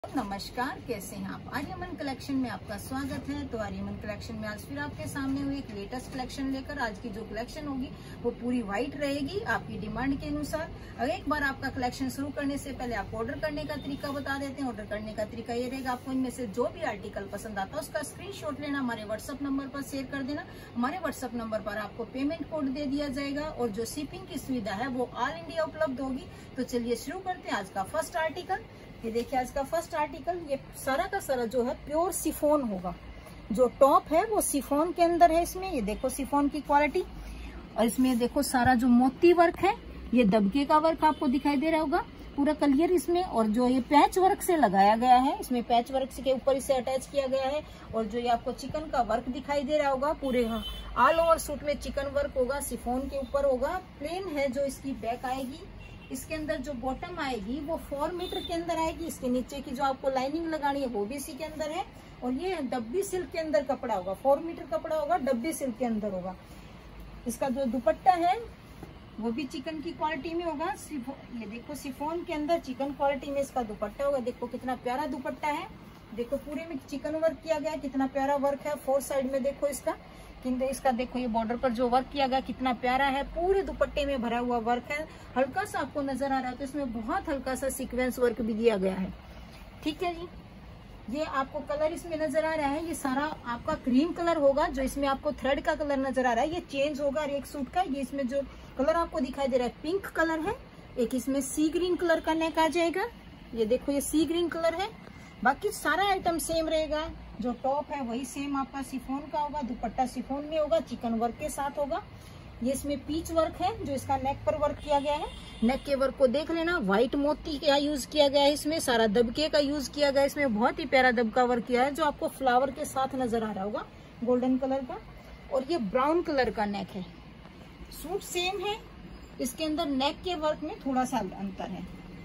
नमस्कार, कैसे हैं आप। आर्यमन कलेक्शन में आपका स्वागत है। तो आर्यमन कलेक्शन में आज फिर आपके सामने हुई एक लेटेस्ट कलेक्शन लेकर, आज की जो कलेक्शन होगी वो पूरी व्हाइट रहेगी आपकी डिमांड के अनुसार। अब एक बार आपका कलेक्शन शुरू करने से पहले आपको ऑर्डर करने का तरीका बता देते हैं। ऑर्डर करने का तरीका ये रहेगा, आपको इनमें से जो भी आर्टिकल पसंद आता है उसका स्क्रीनशॉट लेना, हमारे व्हाट्सअप नंबर पर शेयर कर देना। हमारे व्हाट्सअप नंबर पर आपको पेमेंट कोड दे दिया जाएगा और जो शिपिंग की सुविधा है वो ऑल इंडिया उपलब्ध होगी। तो चलिए शुरू करते हैं आज का फर्स्ट आर्टिकल। ये देखिए आज का फर्स्ट आर्टिकल, ये सारा का सारा जो है प्योर शिफॉन होगा। जो टॉप है वो शिफॉन के अंदर है। इसमें ये देखो शिफॉन की क्वालिटी, और इसमें देखो सारा जो मोती वर्क है, ये दबके का वर्क आपको दिखाई दे रहा होगा पूरा क्लियर इसमें। और जो ये पैच वर्क से लगाया गया है, इसमें पैच वर्क के ऊपर इसे अटैच किया गया है। और जो ये आपको चिकन का वर्क दिखाई दे रहा होगा, पूरे ऑल ओवर सूट में चिकन वर्क होगा, शिफॉन के ऊपर होगा। प्लेन है जो इसकी बैक आएगी। इसके अंदर जो बॉटम आएगी वो 4 मीटर के अंदर आएगी। इसके नीचे की जो आपको लाइनिंग लगानी है वो भी इसी के अंदर है। और ये डब्बी सिल्क के अंदर कपड़ा होगा, 4 मीटर कपड़ा होगा, डब्बी सिल्क के अंदर होगा। इसका जो दुपट्टा है वो भी चिकन की क्वालिटी में होगा। ये देखो शिफॉन के अंदर चिकन क्वालिटी में इसका दुपट्टा होगा। देखो कितना प्यारा दुपट्टा है। देखो पूरे में चिकन वर्क किया गया है, कितना प्यारा वर्क है। 4 साइड में देखो इसका देखो ये बॉर्डर पर जो वर्क किया गया कितना प्यारा है। पूरे दुपट्टे में भरा हुआ वर्क है। हल्का सा आपको नजर आ रहा है तो इसमें बहुत हल्का सा सीक्वेंस वर्क भी दिया गया है। ठीक है जी, ये आपको कलर इसमें नजर आ रहा है, ये सारा आपका क्रीम कलर होगा। जो इसमें आपको थ्रेड का कलर नजर आ रहा है ये चेंज होगा एक सूट का। ये इसमें जो कलर आपको दिखाई दे रहा है पिंक कलर है। एक इसमें सी ग्रीन कलर का नेक आ जाएगा। ये देखो ये सी ग्रीन कलर है। बाकी सारा आइटम सेम रहेगा। जो टॉप है वही सेम आपका शिफॉन का होगा। दुपट्टा शिफॉन में होगा, चिकन वर्क के साथ होगा। ये इसमें पीच वर्क है जो इसका नेक पर वर्क किया गया है। नेक के वर्क को देख लेना, व्हाइट मोती का यूज किया गया है। इसमें सारा दबके का यूज किया गया है। इसमें बहुत ही प्यारा दबका वर्क किया है जो आपको फ्लावर के साथ नजर आ रहा होगा, गोल्डन कलर का। और ये ब्राउन कलर का नेक है। सूट सेम है, इसके अंदर नेक के वर्क में थोड़ा सा अंतर है।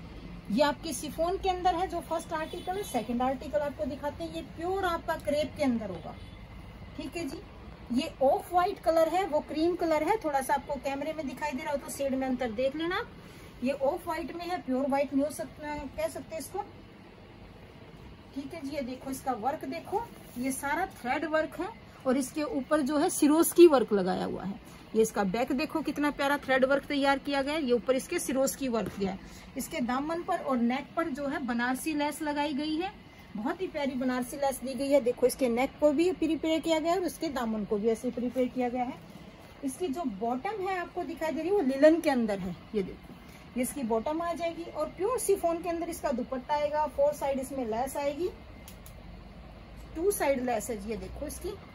ये आपके शिफॉन के अंदर है जो फर्स्ट आर्टिकल है। सेकंड आर्टिकल आपको दिखाते हैं, ये प्योर आपका क्रेप के अंदर होगा। ठीक है जी, ये ऑफ व्हाइट कलर है, वो क्रीम कलर है। थोड़ा सा आपको कैमरे में दिखाई दे रहा हो तो शेड में अंतर देख लेना। ये ऑफ व्हाइट में है, प्योर व्हाइट नहीं हो सकता, कह सकते हैं इसको। ठीक है जी, ये देखो इसका वर्क देखो, ये सारा थ्रेड वर्क है। और इसके ऊपर जो है सिरोस्की वर्क लगाया हुआ है। ये इसका बैक देखो कितना प्यारा थ्रेड वर्क तैयार किया गया है। ये ऊपर इसके सिरोस्की वर्क किया है। इसके दामन पर और नेक पर जो है बनारसी लेस लगाई गई है। बहुत ही प्यारी बनारसी लेस दी गई है। देखो इसके नेक को भी प्रिपेयर किया गया है और इसके दामन को भी ऐसे प्रिपेयर किया गया है। इसकी जो बॉटम है आपको दिखाई दे रही है वो लिलन के अंदर है। ये देखो ये इसकी बॉटम आ जाएगी। और प्योर शिफॉन के अंदर इसका दुपट्टा आएगा। 4 साइड इसमें लेस आएगी, 2 साइड लेस है। ये देखो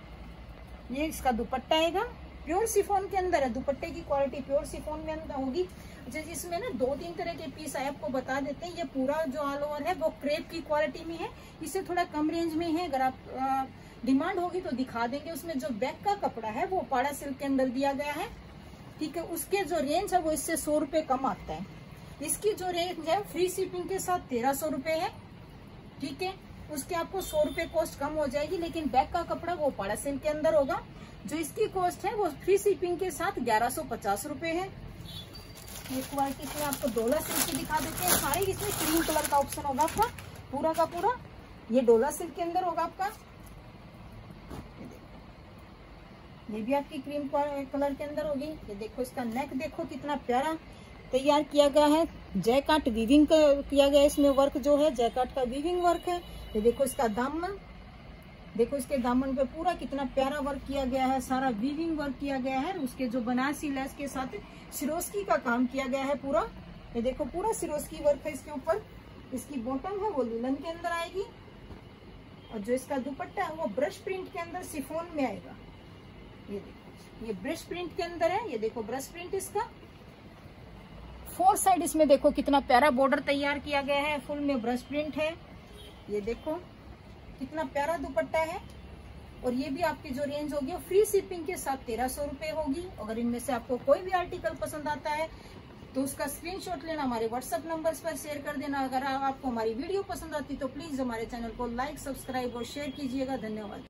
ये इसका दुपट्टा आएगा, प्योर शिफॉन के अंदर है। दुपट्टे की क्वालिटी प्योर शिफॉन में अंदर होगी। जिसमें ना 2-3 तरह के पीस है, आपको बता देते हैं। ये पूरा जो ऑल ओवर है वो क्रेप की क्वालिटी में है। इससे थोड़ा कम रेंज में है। अगर आप डिमांड होगी तो दिखा देंगे। उसमें जो बैक का कपड़ा है वो पाड़ा सिल्क के अंदर दिया गया है। ठीक है, उसके जो रेंज है वो इससे 100 रुपए कम आता है। इसकी जो रेंज है फ्री शिपिंग के साथ 1300 रुपए है। ठीक है, उसके आपको 100 रुपए कॉस्ट कम हो जाएगी। लेकिन बैक का कपड़ा वो पाड़ा सिल्क के अंदर होगा। जो इसकी कॉस्ट है वो फ्री शिपिंग के साथ 1150 रुपए है। ये क्वालिटी में आपको डोला सिल्क की दिखा देते हैं। सारे इसमें क्रीम कलर का ऑप्शन होगा आपका पूरा का पूरा। ये डोला सिल्क के अंदर होगा आपका। ये भी आपकी क्रीम कलर के अंदर होगी। ये देखो इसका नेक देखो कितना प्यारा तैयार किया गया है। जैकाट वीविंग किया गया है। इसमें वर्क जो है जैकाट का वीविंग वर्क है। ये देखो इसका दामन, देखो इसके दामन पे पूरा कितना प्यारा वर्क किया गया है। सारा वीविंग वर्क किया गया है। उसके जो बनारसी लेस के साथ सिरोस्की का काम किया गया है पूरा। ये देखो पूरा सिरोस्की वर्क है इसके ऊपर। इसकी बॉटम है वो लिलन के अंदर आएगी। और जो इसका दुपट्टा है वो ब्रश प्रिंट के अंदर शिफॉन में आएगा। ये देखो ये ब्रश प्रिंट के अंदर है। ये देखो ब्रश प्रिंट इसका। 4 साइड इसमें देखो कितना प्यारा बॉर्डर तैयार किया गया है। फुल में ब्रश प्रिंट है। ये देखो कितना प्यारा दुपट्टा है। और ये भी आपकी जो रेंज होगी फ्री शिपिंग के साथ 1300 रुपए होगी। अगर इनमें से आपको कोई भी आर्टिकल पसंद आता है तो उसका स्क्रीनशॉट लेना, हमारे व्हाट्सएप नंबर्स पर शेयर कर देना। अगर आपको हमारी वीडियो पसंद आती तो प्लीज हमारे चैनल को लाइक, सब्सक्राइब और शेयर कीजिएगा। धन्यवाद।